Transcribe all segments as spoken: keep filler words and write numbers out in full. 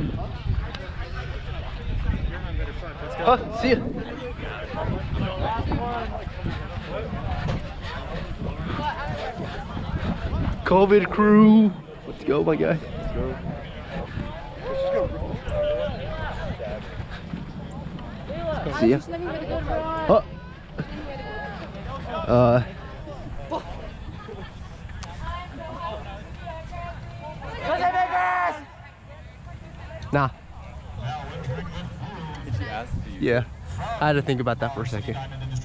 Oh, see ya. COVID crew. Let's go, my guy. Let's go. See ya. Oh. Uh. Nah. Did she ask you? Yeah. I had to think about that for a second.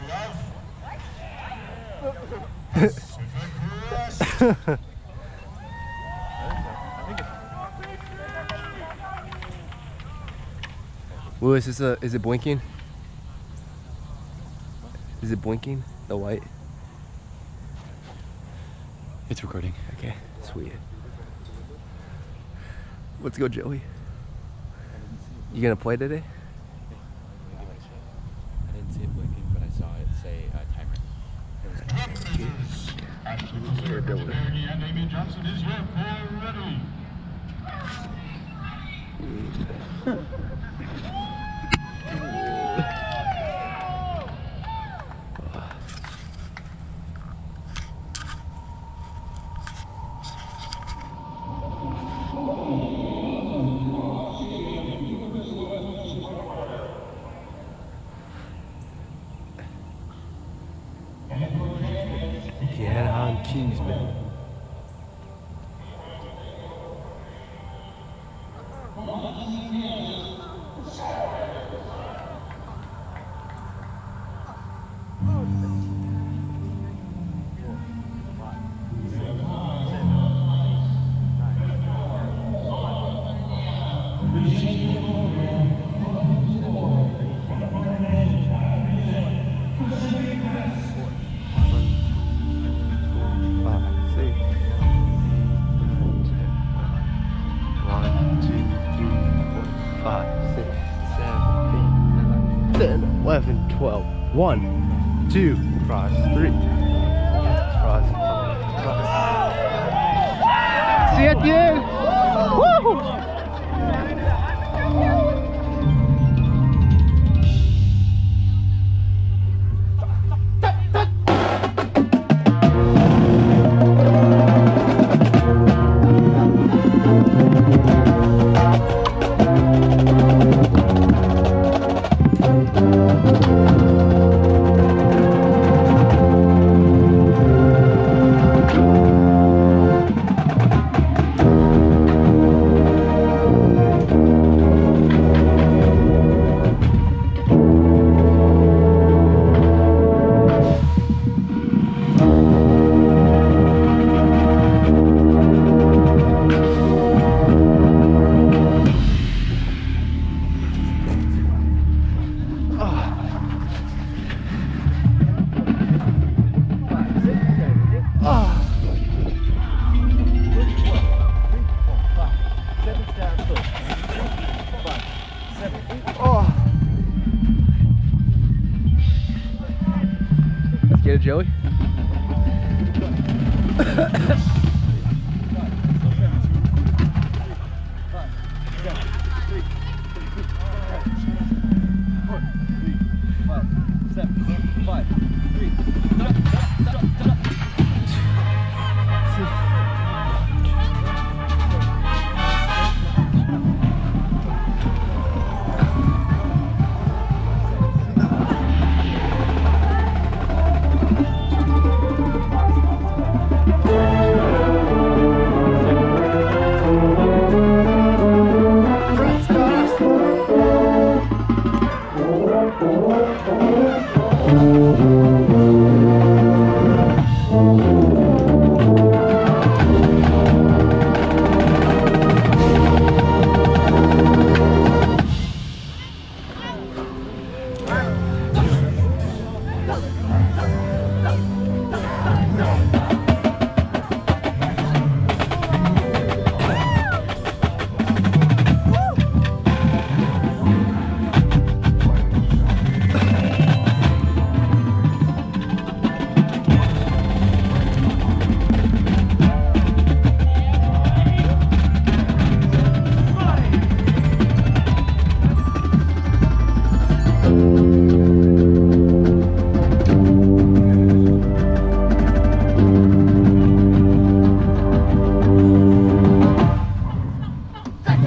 Lewis, is this a, is it blinking? Is it blinking? The light? It's recording. Okay, sweet. Let's go, Joey. You gonna play today? I didn't see it blinking, but I saw it say uh, timer. It was And Amy Johnson is here for ready. Get on Kingsman. eleven, twelve, one, two, cross, three, cross, cross. See you at the end. Woo! Get it, Joey?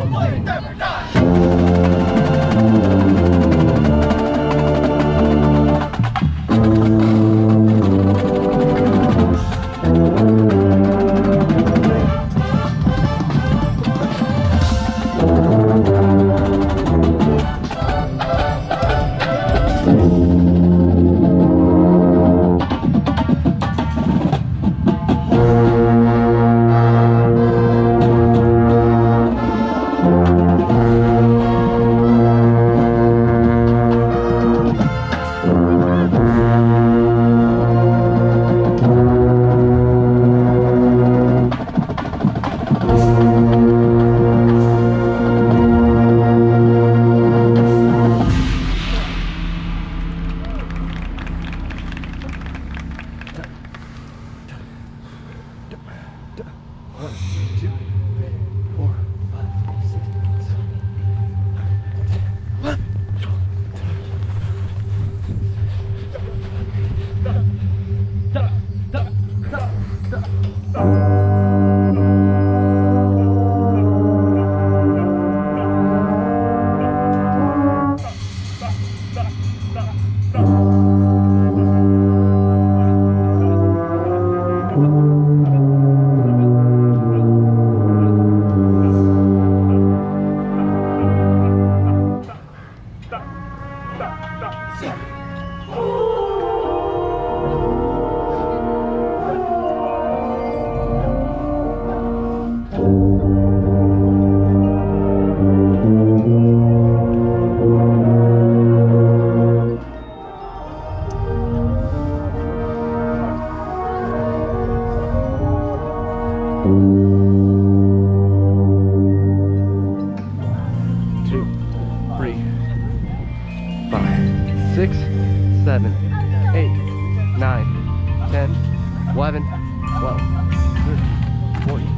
six, seven, eight, nine, ten, eleven, twelve, thirteen, fourteen.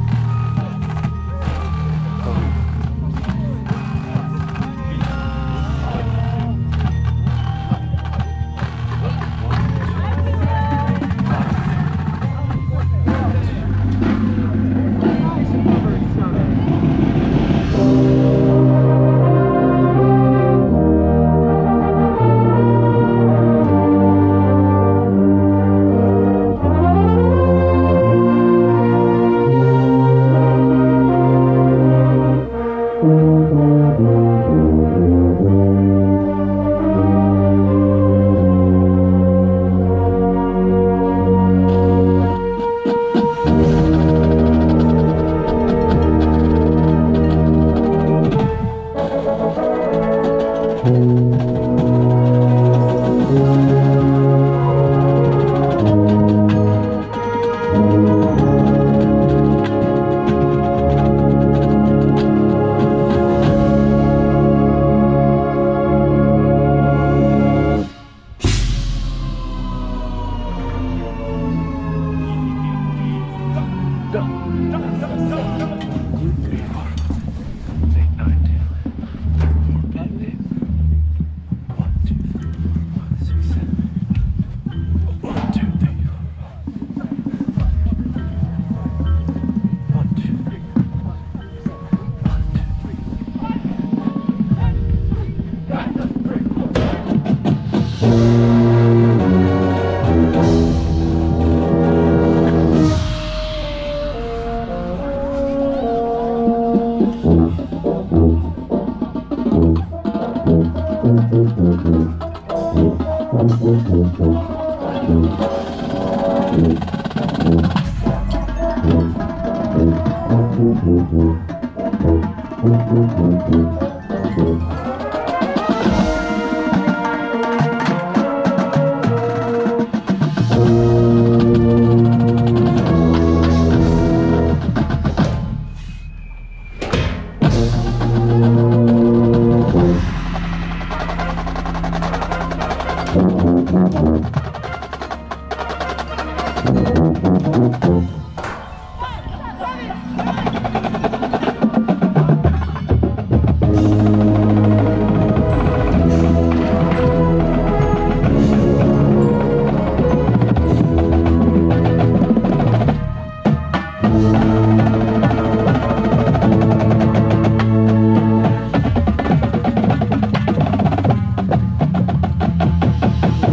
Thank you.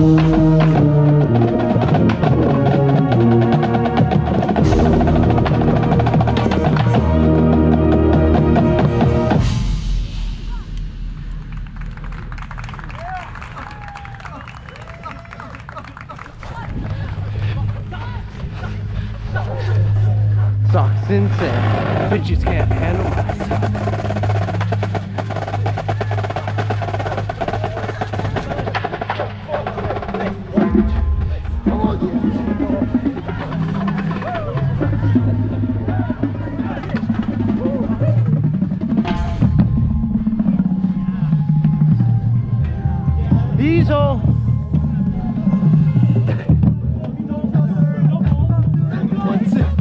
Sucks insane. Bitches can't handle us. Diesel. That's it.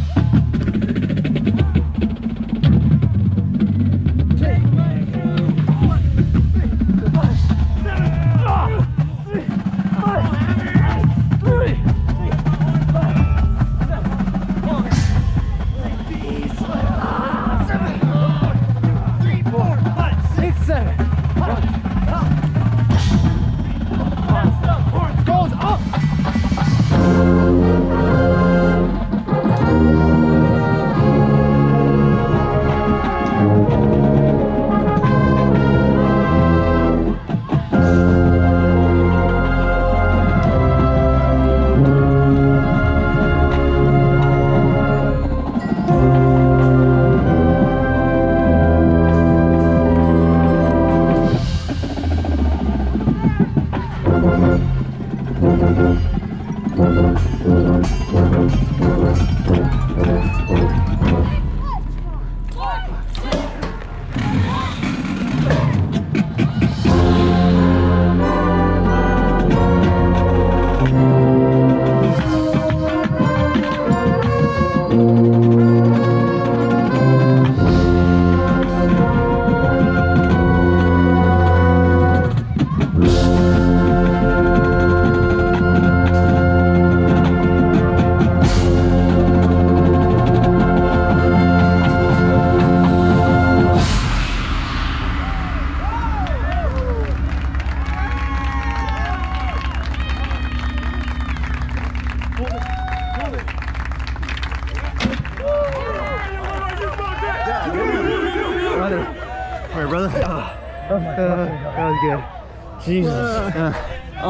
Alright, brother. Oh, Uh, that was good. Jesus. Uh, uh,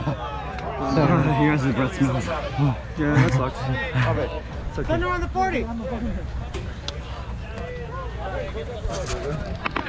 So, uh, you guys' breath smells. Oh, yeah, that sucks. It's okay. Thunder on the forty.